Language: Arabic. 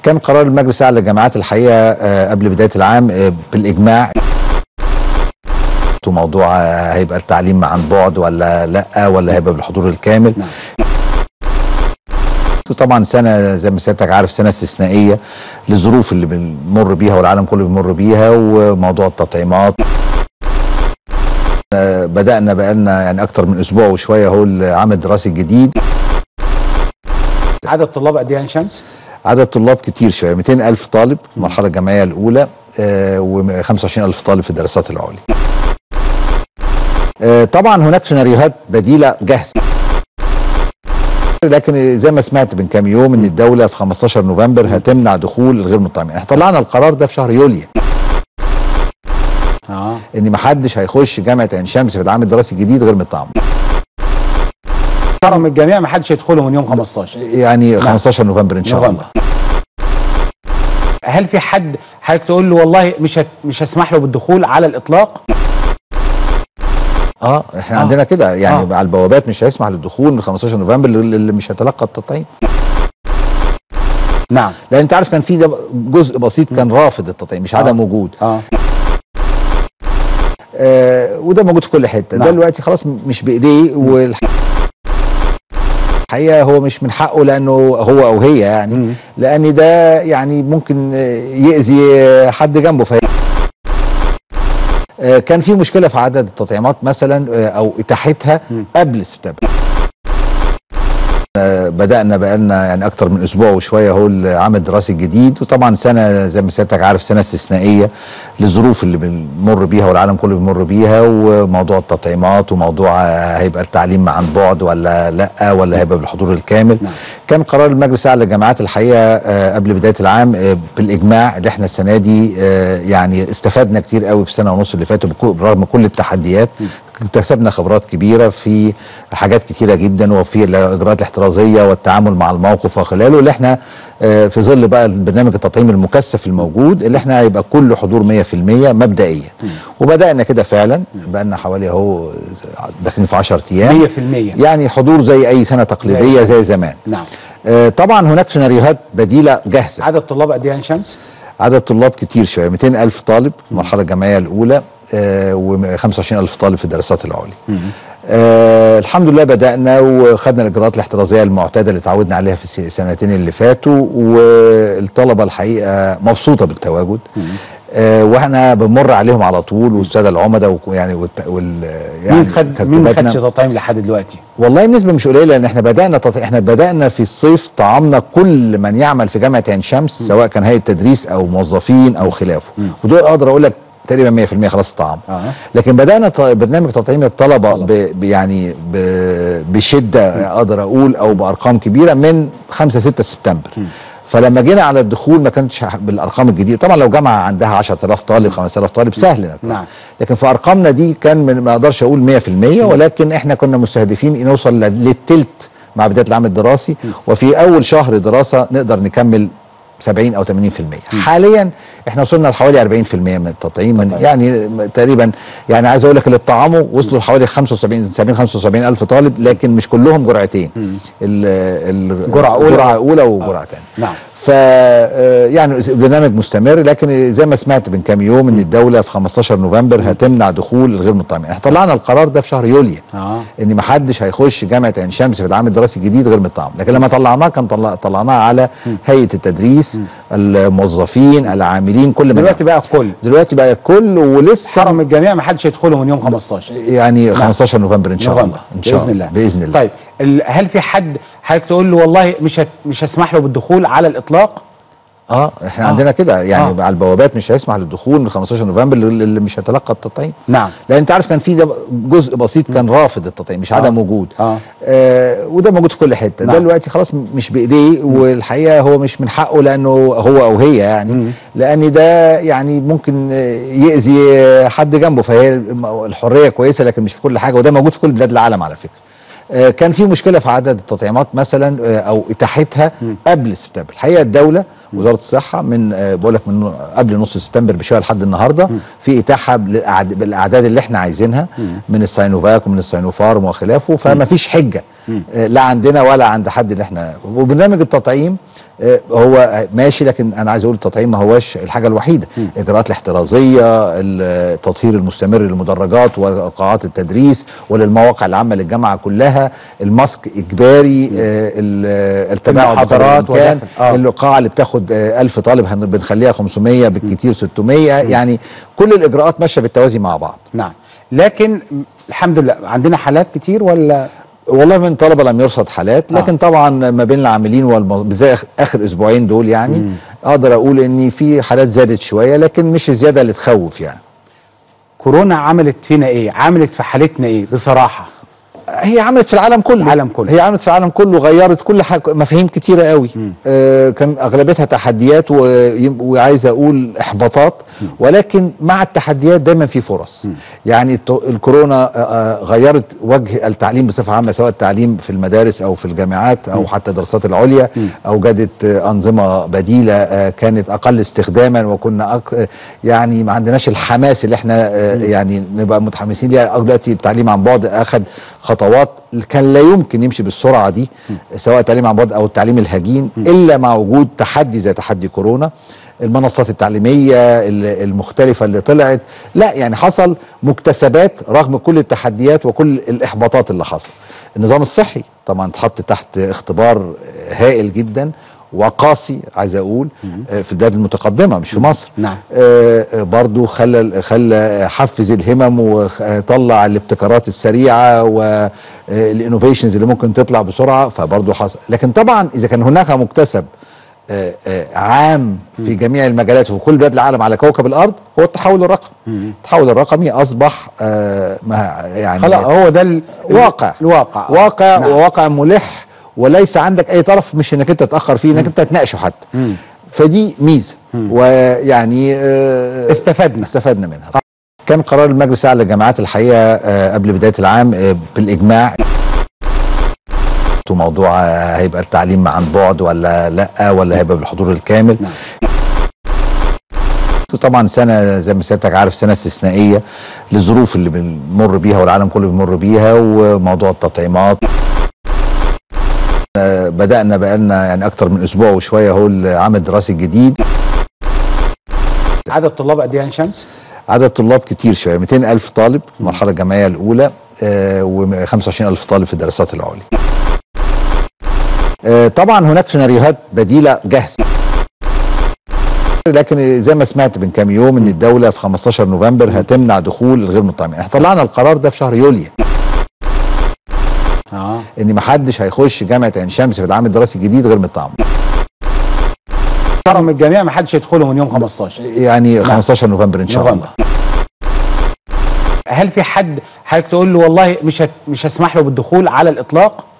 كان قرار المجلس الاعلى للجامعات الحقيقه قبل بدايه العام بالاجماع موضوع هيبقى التعليم عن بعد ولا لا ولا هيبقى بالحضور الكامل. وطبعا سنه زي ما سيادتك عارف سنه استثنائيه للظروف اللي بنمر بيها والعالم كله بيمر بيها، وموضوع التطعيمات بدأنا بقالنا يعني اكتر من اسبوع وشويه اهو العام الدراسي الجديد. عدد طلاب قد ايه يا عين شمس؟ عدد طلاب كتير شويه، 200,000 طالب في المرحله الجامعيه الاولى و25,000 طالب في الدراسات العليا. طبعا هناك سيناريوهات بديله جاهزه، لكن زي ما سمعت من كام يوم ان الدوله في 15 نوفمبر هتمنع دخول الغير مطعمين. احنا طلعنا القرار ده في شهر يوليو ان ما حدش هيخش جامعه عين شمس في العام الدراسي الجديد غير مطعم. حرم الجميع ما حدش هيدخله من يوم 15 يعني 15 نوفمبر ان شاء الله. هل في حد حضرتك تقول له والله مش هسمح له بالدخول على الاطلاق؟ احنا عندنا كده يعني على البوابات مش هيسمح للدخول من 15 نوفمبر اللي مش هيتلقى التطعيم. نعم. لان انت عارف كان في جزء بسيط كان رافض التطعيم، مش عدم وجود. وده موجود في كل حته. ده دلوقتي خلاص مش بايديه، والحقيقه هو مش من حقه لانه هو او هي يعني لان ده يعني ممكن يأذي حد جنبه. كان في مشكله في عدد التطعيمات مثلا او اتاحتها قبل سبتمبر. بدأنا بقالنا يعني اكتر من اسبوع وشويه اهو العام الدراسي الجديد، وطبعا سنه زي ما سيادتك عارف سنه استثنائيه للظروف اللي بنمر بيها والعالم كله بيمر بيها، وموضوع التطعيمات وموضوع هيبقى التعليم عن بعد ولا لا ولا هيبقى بالحضور الكامل. كان قرار المجلس الاعلى للجامعات الحقيقه قبل بدايه العام بالاجماع اللي احنا السنه دي يعني استفدنا كتير قوي في سنه ونص اللي فاتوا برغم كل التحديات. اكتسبنا خبرات كبيره في حاجات كتيره جدا، وفي الاجراءات الاحترازيه والتعامل مع الموقف وخلاله، اللي احنا في ظل بقى البرنامج التطعيم المكثف الموجود اللي احنا هيبقى كله حضور 100% مبدئيا. وبدانا كده فعلا بقى لنا حوالي اهو داخلين في 10 ايام 100% يعني حضور زي اي سنه تقليديه زي زمان. نعم. طبعا هناك سيناريوهات بديله جاهزه. عدد طلاب قد ايه يا عين شمس؟ عدد طلاب كتير شويه، 200,000 طالب في المرحله الجامعيه الاولى و25,000 طالب في الدراسات العليا. الحمد لله بدأنا وخدنا الإجراءات الاحترازية المعتادة اللي تعودنا عليها في السنتين اللي فاتوا، والطلبة الحقيقة مبسوطة بالتواجد. واحنا بنمر عليهم على طول، والساده العمداء يعني يعني مين ما خدش تطعيم لحد دلوقتي؟ والله النسبه مش قليله، لان احنا بدانا في الصيف طعمنا كل من يعمل في جامعه عين شمس سواء كان هيئه تدريس او موظفين او خلافه، ودول اقدر اقول لك تقريبا 100% خلاص طعام. لكن بدأنا برنامج تطعيم الطلبة يعني بشدة اقدر اقول او بارقام كبيرة من 5-6 سبتمبر. فلما جينا على الدخول ما كانتش بالارقام الجديده. طبعا لو جامعه عندها 10,000 طالب 5,000 طالب سهل نعم. لكن في ارقامنا دي كان ما اقدرش اقول 100%، ولكن احنا كنا مستهدفين نوصل للتلت مع بدايه العام الدراسي، وفي اول شهر دراسه نقدر نكمل 70 أو 80%. حاليا احنا وصلنا لحوالي 40% من التطعيم، يعني تقريبا يعني عايز اقول لك اللي اتطعموا وصلوا لحوالي 75 ألف طالب، لكن مش كلهم جرعتين، جرعه اولى وجرعه ثانيه. نعم. يعني برنامج مستمر، لكن زي ما سمعت من كام يوم ان الدوله في 15 نوفمبر هتمنع دخول الغير مطعمين. احنا طلعنا القرار ده في شهر يوليو ان ما حدش هيخش جامعه عين شمس في العام الدراسي الجديد غير مطعم، لكن لما طلعناه كان طلعناه على هيئه التدريس، الموظفين، العاملين، كل من دلوقتي بقى الكل ولسه حرم الجميع ما حدش هيدخله من يوم 15 يعني 15 نوفمبر ان شاء الله. ان شاء الله باذن الله. طيب هل في حد حضرتك تقول له والله مش هسمح له بالدخول على الاطلاق؟ احنا عندنا كده يعني على البوابات مش هيسمح للدخول من 15 نوفمبر اللي مش هيتلقى التطعيم. نعم. لان انت عارف كان في جزء بسيط كان رافض التطعيم، مش عدم وجود. وده موجود في كل حته. ده دلوقتي خلاص مش بايديه، والحقيقه هو مش من حقه لانه هو او هي يعني لان ده يعني ممكن يأذي حد جنبه. فهي الحريه كويسه لكن مش في كل حاجه، وده موجود في كل بلاد العالم على فكره. كان في مشكله في عدد التطعيمات مثلا او اتاحتها قبل سبتمبر. الحقيقه الدوله وزاره الصحه من بقول لك من قبل نص سبتمبر بشويه لحد النهارده في اتاحه بالاعداد اللي احنا عايزينها من الساينوفاك ومن الساينوفارم وخلافه، فما فيش حجه لا عندنا ولا عند حد اللي احنا. وبرنامج التطعيم هو ماشي، لكن انا عايز اقول التطعيم ما هواش الحاجه الوحيده. الاجراءات الاحترازيه، التطهير المستمر للمدرجات وقاعات التدريس وللمواقع العامه للجامعه كلها، الماسك اجباري، التباعد بقدر الامكان، القاعه اللي بتاخد 1000 طالب بنخليها 500 بالكتير 600، يعني كل الاجراءات ماشيه بالتوازي مع بعض. نعم، لكن الحمد لله عندنا حالات كتير ولا؟ والله من طلبه لم يرصد حالات، لكن طبعا ما بين العاملين بالذات اخر اسبوعين دول يعني اقدر اقول ان في حالات زادت شويه، لكن مش الزياده اللي تخوف يعني. كورونا عملت فينا ايه؟ عملت في حالتنا ايه بصراحه؟ هي عملت في العالم كله. هي عملت في العالم كله، غيرت كل حاجه، مفاهيم كتيره قوي. كان اغلبيتها تحديات وعايز اقول احباطات، ولكن مع التحديات دايما في فرص. يعني الكورونا غيرت وجه التعليم بصفه عامه، سواء التعليم في المدارس او في الجامعات او حتى الدراسات العليا، اوجدت انظمه بديله كانت اقل استخداما، وكنا يعني ما عندناش الحماس اللي احنا يعني نبقى متحمسين ليها. دلوقتي التعليم عن بعد اخذ خطوات كان لا يمكن يمشي بالسرعه دي، سواء التعليم عن بعد او التعليم الهجين، الا مع وجود تحدي زي تحدي كورونا. المنصات التعليميه المختلفه اللي طلعت، لا يعني حصل مكتسبات رغم كل التحديات وكل الاحباطات اللي حصل. النظام الصحي طبعا اتحط تحت اختبار هائل جدا وقاسي، عايز اقول في البلاد المتقدمه مش في مصر. نعم. برضو خلى حفز الهمم وطلع الابتكارات السريعه والانوفيشنز اللي ممكن تطلع بسرعه، فبرضو حصل. لكن طبعا اذا كان هناك مكتسب عام في جميع المجالات وفي كل بلاد العالم على كوكب الارض، هو التحول الرقمي. التحول الرقمي اصبح يعني خلاص هو ده الواقع. نعم. وواقع ملح، وليس عندك اي طرف مش انك انت تتاخر فيه، انك انت تناقشه حتى. فدي ميزه، ويعني استفدنا منها. كان قرار المجلس الاعلى للجامعات الحقيقه قبل بدايه العام بالاجماع موضوع هيبقى التعليم عن بعد ولا لا، ولا هيبقى بالحضور الكامل. طبعا سنه زي ما سيادتك عارف سنه استثنائيه للظروف اللي بنمر بيها والعالم كله بيمر بيها، وموضوع التطعيمات بدأنا بقالنا يعني أكتر من أسبوع وشوية هو العام الدراسي الجديد. عدد طلاب قد إيه يا عين شمس؟ عدد طلاب كتير شوية، 200,000 طالب في المرحلة الجامعية الأولى، و25,000 طالب في الدراسات العليا. طبعا هناك سيناريوهات بديلة جاهزة، لكن زي ما سمعت من كام يوم إن الدولة في 15 نوفمبر هتمنع دخول الغير مطعمين. احنا طلعنا القرار ده في شهر يوليو. ان ما حدش هيخش جامعه عين شمس في العام الدراسي الجديد غير مطعم. من الجميع ما حدش يدخله من يوم 15 يعني 15 نوفمبر ان شاء الله. هل في حد حضرتك تقول له والله مش هسمح له بالدخول على الاطلاق؟